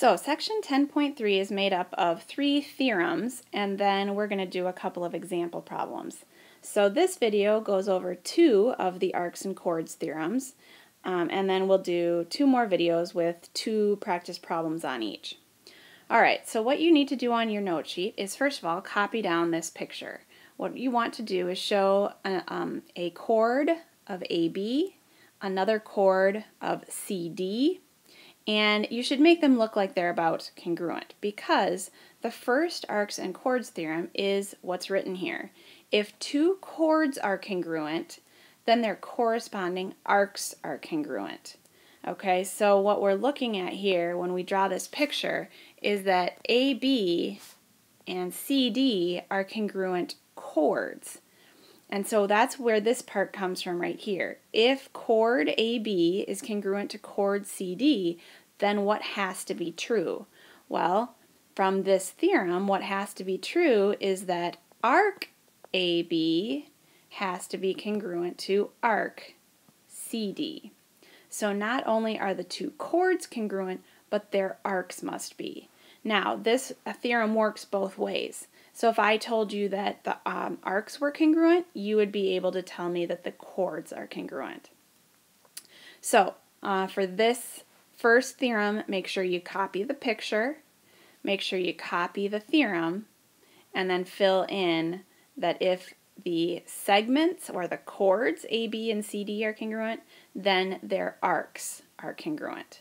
So section 10.3 is made up of 3 theorems, and then we're going to do a couple of example problems. So this video goes over 2 of the arcs and chords theorems, and then we'll do 2 more videos with 2 practice problems on each. Alright, so what you need to do on your note sheet is, first of all, copy down this picture. What you want to do is show a chord of AB, another chord of CD, and you should make them look like they're about congruent, because the first arcs and chords theorem is what's written here. If 2 chords are congruent, then their corresponding arcs are congruent. Okay, so what we're looking at here when we draw this picture is that AB and CD are congruent chords. And so that's where this part comes from right here. If chord AB is congruent to chord CD, then what has to be true? Well, from this theorem, what has to be true is that arc AB has to be congruent to arc CD. So not only are the 2 chords congruent, but their arcs must be. Now, this theorem works both ways. So if I told you that the arcs were congruent, you would be able to tell me that the chords are congruent. So for this first theorem, make sure you copy the picture, make sure you copy the theorem, and then fill in that if the segments or the chords A, B, and CD are congruent, then their arcs are congruent.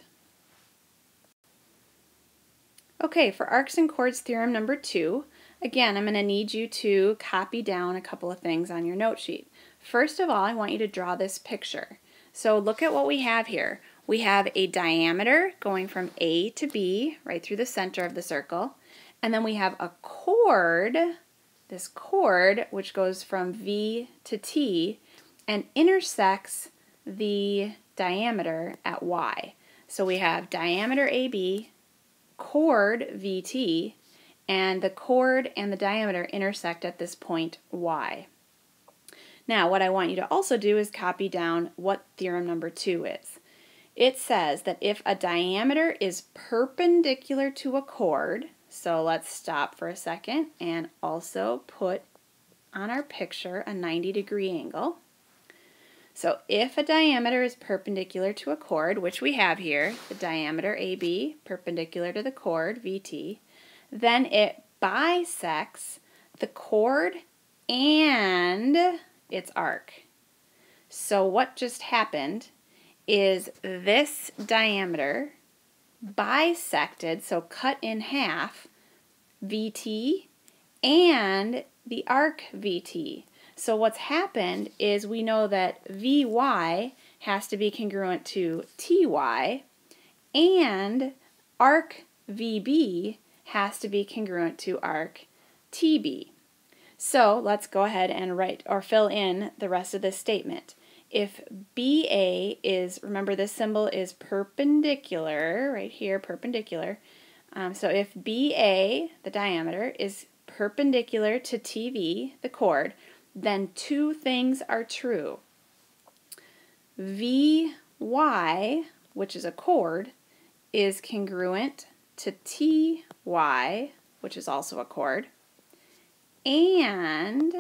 Okay, for arcs and chords theorem number 2, again, I'm going to need you to copy down a couple of things on your note sheet. First of all, I want you to draw this picture. So look at what we have here. We have a diameter going from A to B, right through the center of the circle, and then we have a chord, this chord, which goes from V to T and intersects the diameter at Y. So we have diameter AB, chord VT, and the chord and the diameter intersect at this point Y. Now, what I want you to also do is copy down what theorem number 2 is. It says that if a diameter is perpendicular to a chord, so let's stop for a second and also put on our picture a 90-degree angle. So if a diameter is perpendicular to a chord, which we have here, the diameter AB perpendicular to the chord VT, then it bisects the chord and its arc. So what just happened is this diameter bisected, so cut in half, VT and the arc VT. So what's happened is we know that VY has to be congruent to TY and arc VB has to be congruent to arc TB. So let's go ahead and write or fill in the rest of this statement. If BA is, remember this symbol is perpendicular, right here, perpendicular. So if BA, the diameter, is perpendicular to TV, the chord, then 2 things are true. VY, which is a chord, is congruent to TY, which is also a chord, and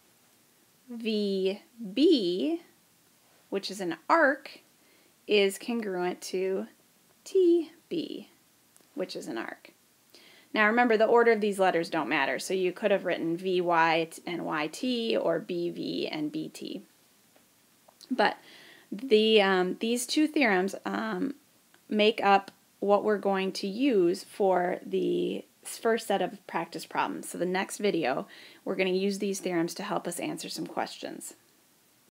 VB, which is an arc, is congruent to TB, which is an arc. Now remember, the order of these letters don't matter, so you could have written VY and YT or BV and BT. But these 2 theorems make up what we're going to use for the first set of practice problems. So the next video, we're going to use these theorems to help us answer some questions.